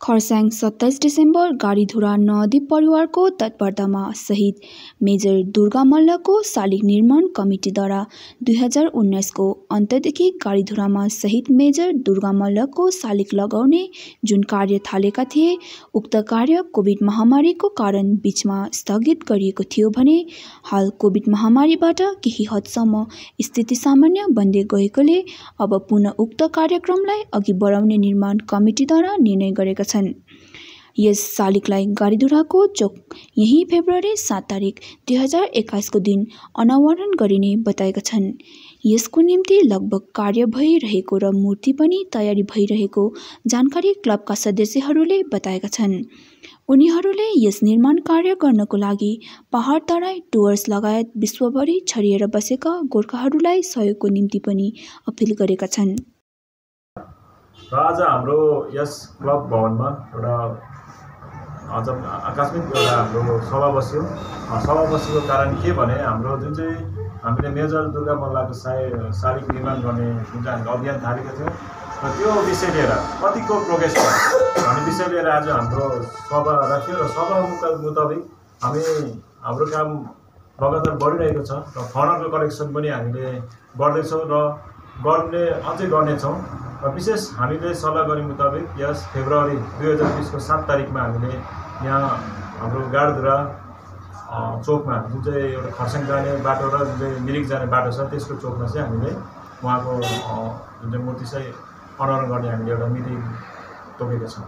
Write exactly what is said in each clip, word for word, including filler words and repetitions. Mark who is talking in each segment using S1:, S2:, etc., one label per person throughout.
S1: खरसाङ सत्ताइस डिसेम्बर गाडीधुरा नदीप परिवारको तत्परतामा शहीद मेजर दुर्गा मल्लको शालिग निर्माण कमिटीद्वारा दुई हजार उन्नाइसको अन्तदेखि गाडीधुरामा शहीद मेजर दुर्गा मल्लको शालिग लगाउने जुन कार्य थालेका थिए, उक्त कार्य कोभिड महामारीको कारण बीचमा स्थगित गरिएको थियो भने हाल कोभिड महामारीबाट केही हदसम्म स्थिति सामान्य बन्दै गएकोले अब पुनः उक्त कार्यक्रमलाई अघि बढाउने निर्माण कमिटीद्वारा निर्णय गरेका छन्। यस शालिगलाई गाडीधुराको चोक यही फेब्रुअरी सात तारिक दुई हजार एक्काइस को दिन अनावरण गरिने बताएका छन्। यसको निम्ति लगभग कार्य भइरहेको र मूर्ति पनि तयारी भइरहेको जानकारी क्लबका सदस्यहरूले बताएका छन्। उनीहरूले यस निर्माण कार्य गर्नको लागि पहाड तराई टुवर्स लगायत विश्वभरि छरिएर बसेका गोर्खाहरूलाई सहयोगको निम्ति पनि अपिल गरेका छन्।
S2: र आज हाम्रो यस क्लब भवनमा एउटा आज आकस्मिक एउटा हाम्रो सभा बस्यो। सभा बसेको कारण के भने हाम्रो जुन चाहिँ हामीले मेजर दुर्गा मल्लको साय शालिग निर्माण गर्ने जुन चाहिँ हामीले अभियान थालेको थियौँ र त्यो विषय लिएर कतिको प्रोग्रेस भयो भन्ने विषय लिएर आज हाम्रो सभा राख्यो र सभा मुताबिक हामी हाम्रो काम लगातार बढिरहेको छ र फन्डको कलेक्सन पनि हामीले गर्दैछौँ र गर्ने अझै गर्नेछौँ। र विशेष हामीले सल्लाह गरे मुताबिक यस फेब्रुअरी दुई हजार बिसको सात तारिकमा हामीले यहाँ हाम्रो गाडीधुरा चोकमा जुन चाहिँ एउटा खरसाङ जाने बाटो र जुन चाहिँ मिरिक जाने बाटो छ त्यसको चोकमा चाहिँ हामीले उहाँको जुन चाहिँ मूर्ति चाहिँ अनावरण गर्ने हामीले एउटा मिति तोकेका छौँ।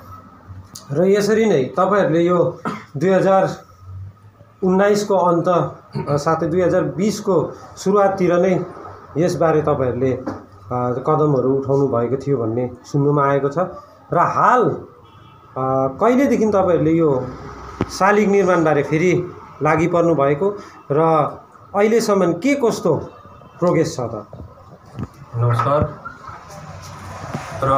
S3: र यसरी नै तपाईँहरूले यो दुई हजार उन्नाइसको अन्त साथै दुई हजार बिसको सुरुवाततिर नै यसबारे तपाईँहरूले कदमहरू उठाउनु भएको थियो भन्ने सुन्नुमा आएको छ। र हाल कहिलेदेखि तपाईँहरूले यो शालिग निर्माणबारे फेरि लागि पर्नु भएको र अहिलेसम्म के कस्तो प्रोग्रेस छ त?
S4: नमस्कार र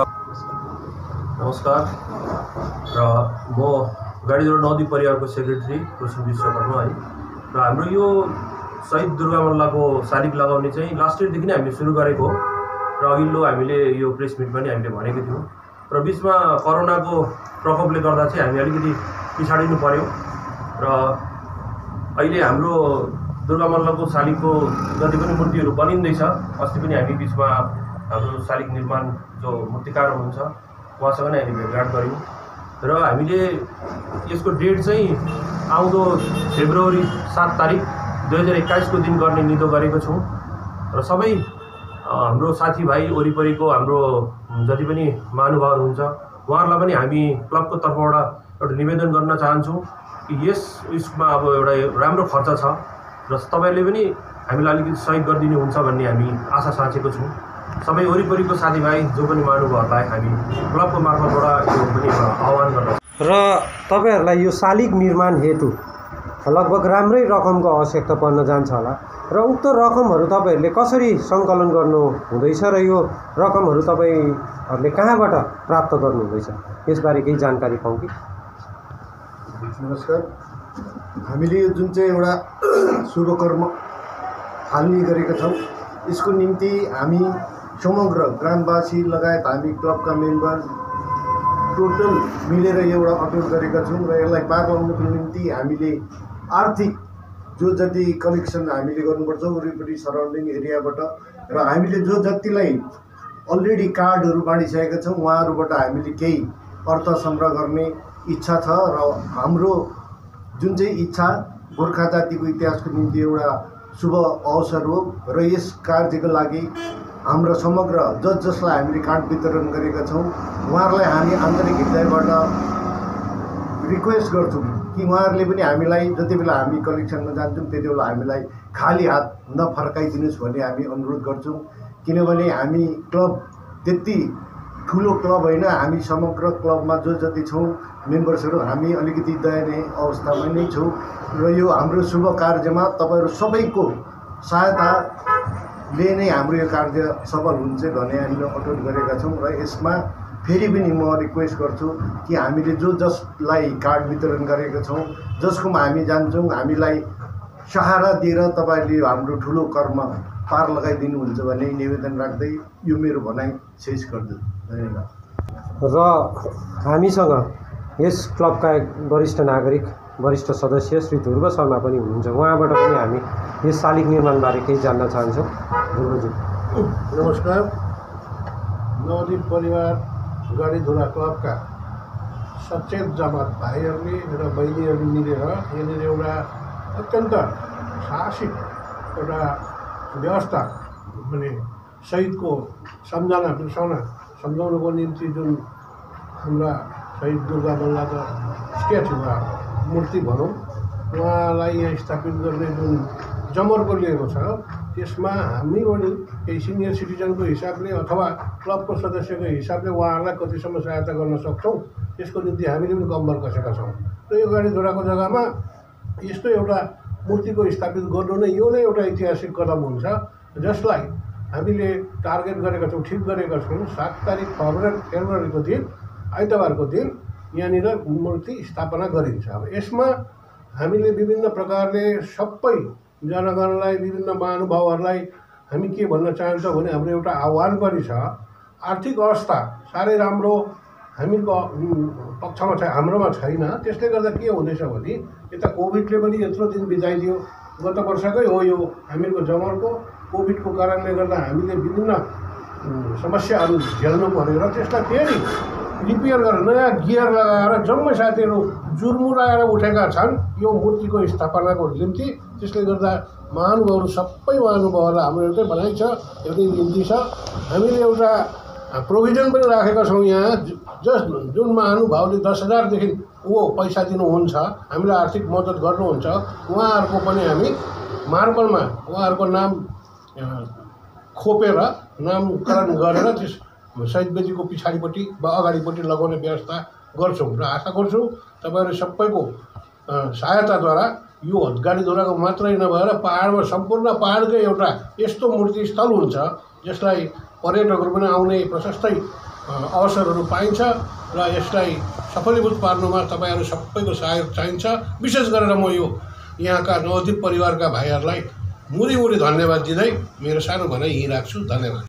S4: नमस्कार र म गाडीधुरा नदी परिवारको सेक्रेटरी कुसुम विश्वकर्मा है। र हाम्रो यो शहीद दुर्गा मल्लको शालिग लगाउने चाहिँ लास्ट इयरदेखि नै हामीले सुरु गरेको हो र अघिल्लो हामीले यो प्रेस मिट पनि हामीले भनेको थियौँ र बिचमा कोरोनाको प्रकोपले गर्दा चाहिँ हामी अलिकति पिछाडिनु पर्यो र अहिले हाम्रो दुर्गा मल्लको शालिगको जति पनि मूर्तिहरू बनिँदैछ। अस्ति पनि हामी बिचमा हाम्रो शालिग निर्माण जो मूर्तिकार हुनुहुन्छ उहाँसँग नै हामी भेटघाट गऱ्यौँ र हामीले यसको डेट चाहिँ आउँदो फेब्रुअरी सात तारिक दुई हजार एक्काइसको दिन गर्ने निधो गरेको छौँ र सबै हाम्रो साथीभाइ वरिपरिको हाम्रो जति पनि महानुभावहरू हुन्छ उहाँहरूलाई पनि हामी क्लबको तर्फबाट एउटा निवेदन गर्न चाहन्छौँ कि यस उयसमा अब एउटा राम्रो खर्च छ र तपाईँहरूले पनि हामीलाई अलिकति सहयोग गरिदिनुहुन्छ भन्ने हामी आशा साँचेको छौँ। सबै वरिपरिको साथीभाइ जो पनि महानुभावहरूलाई हामी क्लबको मार्फतबाट यो पनि आह्वान गर्न।
S3: र तपाईँहरूलाई यो शालिग निर्माण हेतु लगभग राम्रै रकमको आवश्यकता पर्न जान्छ होला र उक्त रकमहरू तपाईँहरूले कसरी सङ्कलन गर्नु हुँदैछ र यो रकमहरू तपाईँहरूले कहाँबाट प्राप्त गर्नुहुँदैछ यसबारे केही जानकारी पाऊँ कि?
S5: नमस्कार। हामीले यो जुन चाहिँ एउटा शुभ कर्म थाल्ने गरेका छौँ यसको निम्ति हामी समग्र ग्रामवासी लगायत हामी क्लबका मेम्बर टोटल मिलेर एउटा अटोट गरेका छौँ र यसलाई पार ल्याउनको निम्ति हामीले आर्थिक जो जति कलेक्सन हामीले गर्नुपर्छ वरिपरि सराउन्डिङ एरियाबाट र हामीले जो जतिलाई अलरेडी कार्डहरू बाँडिसकेका छौँ उहाँहरूबाट हामीले केही अर्थ सङ्ग्रह गर्ने इच्छा छ र हाम्रो जुन चाहिँ इच्छा गोर्खा जातिको इतिहासको निम्ति एउटा शुभ अवसर हो र यस कार्यको लागि हाम्रो समग्र जस जसलाई हामीले कार्ड वितरण गरेका छौँ उहाँहरूलाई हामी आन्तरिक हृदयबाट रिक्वेस्ट गर्छौँ कि उहाँहरूले पनि हामीलाई जति बेला हामी कलेक्सनमा जान्छौँ त्यति बेला हामीलाई खाली हात नफर्काइदिनुहोस् भन्ने हामी अनुरोध गर्छौँ। किनभने हामी क्लब त्यति ठुलो क्लब होइन, हामी समग्र क्लबमा जो जति छौँ मेम्बर्सहरू हामी अलिकति दयनीय अवस्थामा नै छौँ र यो हाम्रो शुभ कार्यमा तपाईँहरू सबैको सहायताले नै हाम्रो यो कार्य सफल हुन्छ भन्ने हामीले अटोट गरेका छौँ। र यसमा फेरि पनि म रिक्वेस्ट गर्छु कि हामीले जो जसलाई कार्ड वितरण गरेका छौँ जसकोमा हामी जान्छौँ हामीलाई सहारा दिएर तपाईँहरूले हाम्रो ठुलो कर्म पार लगाइदिनुहुन्छ भन्ने निवेदन राख्दै यो मेरो भनाइ शेष गर्छु। धन्यवाद।
S3: र हामीसँग यस क्लबका एक वरिष्ठ नागरिक वरिष्ठ सदस्य श्री ध्रुव शर्मा पनि हुनुहुन्छ। उहाँबाट पनि हामी यस शालिग निर्माणबारे केही जान्न चाहन्छौँ। ध्रुवजी
S5: नमस्कार। नवदीप परिवार गाडीधुरा क्लबका सचेत जमात भाइहरूले र बहिनीहरू मिलेर यहाँनिर एउटा अत्यन्त साहसिक एउटा व्यवस्था माने शहीदको सम्झना बिर्साउन सम्झाउनको निम्ति जुन हाम्रा शहीद दुर्गा मल्लको स्ट्याचु वा मूर्ति भनौँ उहाँलाई यहाँ स्थापित गर्ने जुन जमर्को लिएको छ त्यसमा हामी पनि केही सिनियर सिटिजनको हिसाबले अथवा क्लबको सदस्यको हिसाबले उहाँहरूलाई कतिसम्म सहायता गर्न सक्छौँ त्यसको निम्ति हामीले पनि कम्बर कसेका छौँ। र यो गाडीधुराको जग्गामा यस्तो एउटा मूर्तिको स्थापित गर्नु नै यो नै एउटा ऐतिहासिक कदम हुन्छ, जसलाई हामीले टार्गेट गरेका छौँ, ठिक गरेका छौँ। सात तारिक फेब्रुअरी फेब्रुअरीको दिन आइतबारको दिन यहाँनिर मूर्ति स्थापना गरिन्छ। अब यसमा हामीले विभिन्न प्रकारले सबै जनगणलाई विभिन्न महानुभावहरूलाई हामी के भन्न चाहन्छौँ भने हाम्रो एउटा आह्वान पनि छ। आर्थिक अवस्था साह्रै राम्रो हामीको पक्षमा छ, हाम्रोमा छैन। त्यसले गर्दा के हुँदैछ भने यता कोभिडले पनि यत्रो दिन बिताइदियो। गत वर्षकै हो यो हामीहरूको जमर्को। कोभिडको कारणले गर्दा हामीले विभिन्न समस्याहरू झेल्नु पऱ्यो र त्यसलाई फेरि रिपेयर गरेर नयाँ गियर लगाएर जम्मै साथीहरू जुर्मुराएर उठेका छन् यो मूर्तिको स्थापनाको निम्ति। त्यसले गर्दा महानुभावहरू सबै महानुभावहरूलाई हाम्रो एउटै भनाइ छ, एउटै निम्ति छ। हामीले एउटा प्रोभिजन पनि राखेका छौँ यहाँ, जस जुन महानुभावले दस हजारदेखि ऊ पैसा दिनुहुन्छ, हामीलाई आर्थिक मद्दत गर्नुहुन्छ, उहाँहरूको पनि हामी मार्बलमा उहाँहरूको नाम खोपेर नामकरण गरेर त्यस शहीद बेदीको पछाडिपट्टि वा अगाडिपट्टि लगाउने व्यवस्था गर्छौँ। र आशा गर्छु तपाईँहरू सबैको सहायताद्वारा यो गाडीधुराको मात्रै नभएर पहाडमा सम्पूर्ण पहाडकै एउटा यस्तो मूर्ति स्थल हुन्छ जसलाई पर्यटकहरू पनि आउने प्रशस्तै अवसरहरू पाइन्छ र यसलाई सफलीभूत पार्नुमा तपाईँहरू सबैको सहयोग चाहिन्छ। विशेष गरेर म यो यहाँका नवदीप परिवारका भाइहरूलाई मुरी मुरी धन्यवाद दिँदै मेरो सानो भनाइ यहीँ राख्छु। धन्यवाद।